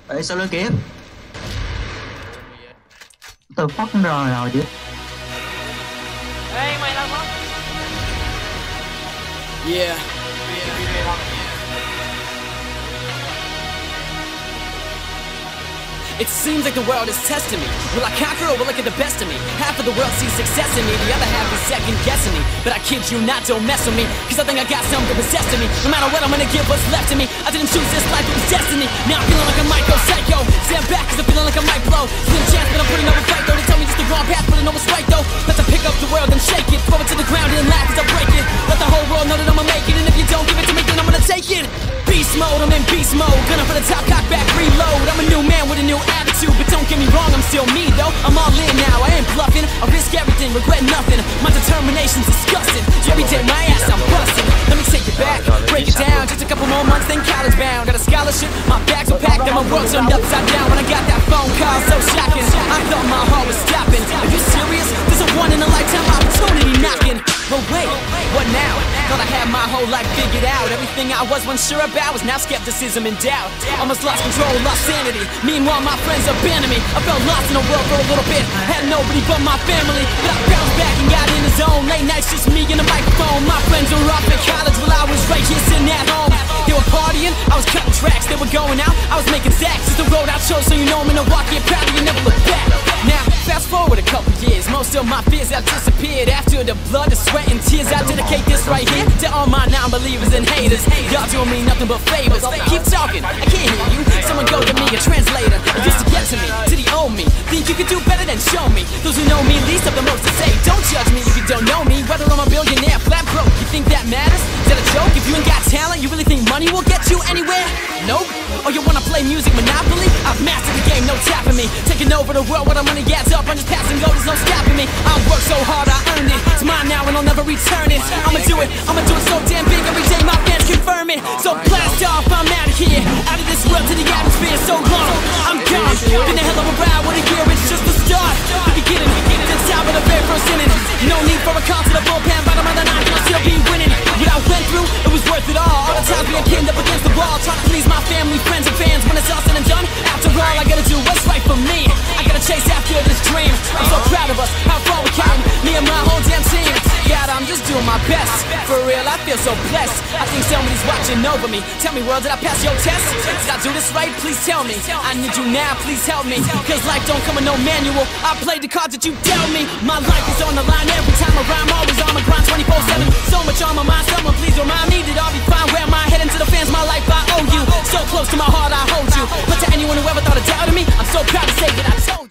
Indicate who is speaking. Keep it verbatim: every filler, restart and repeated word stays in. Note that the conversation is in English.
Speaker 1: Ê sao lôi kiếm. Từ phát rồi rồi chứ.
Speaker 2: Ê mày làm không?
Speaker 3: Yeah. It seems like the world is testing me. Will I conquer or will I get the best of me? Half of the world sees success in me, the other half is second guessing me. But I kid you not, don't mess with me, cause I think I got something possessed in me. No matter what, I'm gonna give what's left of me. I didn't choose this life, it was destiny. Now I'm feeling like I might go psycho. Stand back cause I'm feeling like I might blow. Slim chance but I'm putting over fight though. They tell me just the wrong path but I know what's right though. Let's pick up the world and shake it. Throw it to the ground and laugh as I break it. Let the whole world know that I'ma make it. And if you don't give it to me then I'm gonna take it. Beast mode, I'm in beast mode. Gunning for the top, cock back, reload. I'm a new man with a new attitude, but don't get me wrong, I'm still me though. I'm all in now, I ain't bluffing. I risk everything, regret nothing. My determination's disgusting. So every day my ass I'm busting. Let me take it back, break it down. Just a couple more months, then college bound. Got a scholarship, my bags were packed, and my world turned upside down. When I got that phone call, so shocking, I thought my heart was stopping. Are you serious? There's a one in a lifetime opportunity knocking. But wait, what now? Thought I had my whole life figured out. Everything I was unsure about was now skepticism and doubt. Almost lost control, lost sanity. Meanwhile my friends abandoned me. I felt lost in the world for a little bit. Had nobody but my family. But I bounced back and got in the zone. Late nights just me and the microphone. My friends were off in college while I was right here sitting at home. They were partying, I was cutting tracks. They were going out, I was making stacks. It's the road I chose, so you know I'm in Milwaukee. Proud of you, never look back. Now, fast forward a couple years. Most of my fears have disappeared. After the blood, the sweat, and tears, I dedicate this right here to all my non-believers and haters. Y'all doing me nothing but favors. Keep talking, I can't hear you. Someone go to me, a translator. It used to get to me, till he owe me. Think you could do better than show me. Those who know me least have the most to say. Don't judge me if you don't know me. Whether I'm a billionaire, flat broke, you think that matters? Is that a joke? If you ain't got talent, you really think money will get you anywhere? Nope. Or you wanna play music Monopoly? I've mastered the game, no tapping me. Taking over the world, what I'm money adds up. I'm just passing go, there's no stopping me. I work so hard, I earned it. It's mine now and I'll never return it. I'ma do it, I'ma do it so damn big. Every day my fans confirm it. So blast off, I'm out of here. Out of this world to the atmosphere, so long I'm gone. Been a hell of a ride, what a year, it's just the start. The beginning, the top of the very first inning. No need for a call to the bullpen, bottom of the ninth, and I'll still be winning. What I went through, it was worth it all. All the times being pinned up against the wall, trying to please my family, friends, and fans. When it's all said and done, after all, I gotta do what's right for me. I gotta chase after this dream. I'm so proud of us, how far we came, me and my whole damn team. God, I'm just doing my best. For real, I feel so blessed. I think somebody's watching over me. Tell me, world, did I pass your test? Did I do this right? Please tell me. I need you now, please help me. Cause life don't come with no manual. I played the cards that you dealt me. My life is on the line every time I rhyme. Always on my grind twenty-four seven. So much on my mind, someone please remind me that I'll be fine. Wear my head into the fans, my life I owe you. So close to my heart, I hold you.